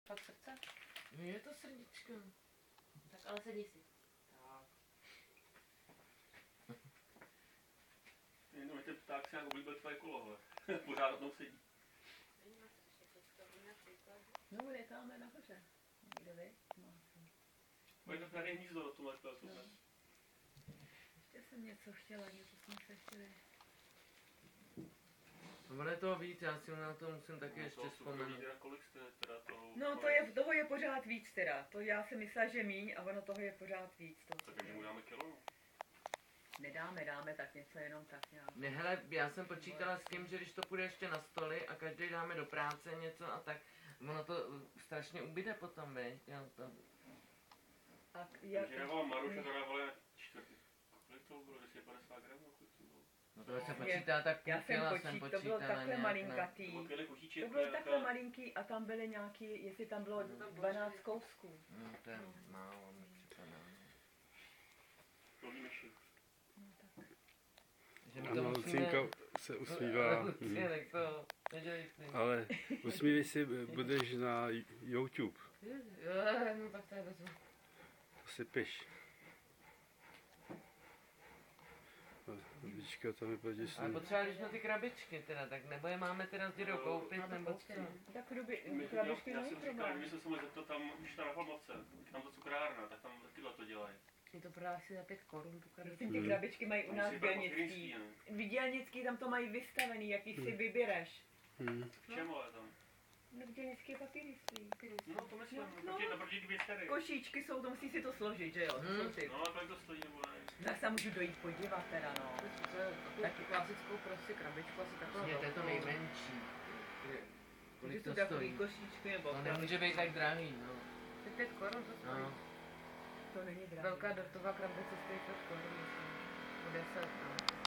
Pak srdce? Je to srdíčko. Tak ale sedí si. Tak. Jenom ten pták si nějak oblíbil tvoje kolo, hele. Pořád na tom sedí. No, letáme nahoře. Někde vy? Pojď na tady hnízdo na tomhle peltu. No. Ještě jsem něco chtěla, něco jsme se chtěli. Ono je toho víc, já si na to musím taky ještě vzpomenout. No toho je pořád víc teda. To já jsem myslela, že míň a ono toho je pořád víc. Tak jak mu dáme kilo? Dáme tak něco jenom tak nějak. Ne, hele, já jsem počítala s tím, že když to půjde ještě na stoly a každý dáme do práce něco a tak, ono to strašně ubyde potom, viď? Takže já volám Maruša, která volá čtvrtý. Kolik to bylo? 250 gramů? No to se počítá tak půl kila jsem počítala. To bylo takhle malinkatý. To bylo takhle malinký a tam byly nějaký, jestli tam bylo 12 kousků. No to je málo, mi připadá. Plný myši. No tak. Ano, Lucinka se usmívá. Lucinek, to nedělej si. Ale usmívej si, budeš na YouTube. No tak to je bezva. To si piš. Babička tam je poděsný. Ale potřebovali jsme ty krabičky teda, tak nebo je máme teda s dědou koupit, nebo co? Tak krabičky Já není jsem říkal, problém. kdyby jsem se mohl zeptat tam, už ta na Palmovce, tam to cukrárna, tak tam tyhle to dělají. Ty to prodáš si za 5 korun, tu krabičku. Prosím, ty krabičky mají u nás dělnický. V dělnický tam to mají vystavený, jaký si vybereš. V čem ale tam? No v dělnické papírnictví. No to myslím, No. naproti 200. Košíčky jsou, to musí si to složit, že jo? To jsou ty. No a kolik to stojí nebo ne? Tak se můžu dojít podívat teda, no. Taky klasickou prostě krabičku, asi takovou. Je to nejmenší. Kolik to takový stojí? košíčky nebo To nemůže být tak drahý, no. Ty 5 korun to stojí. No. to není drahé. Velká dortová krabice stojí 5 korun.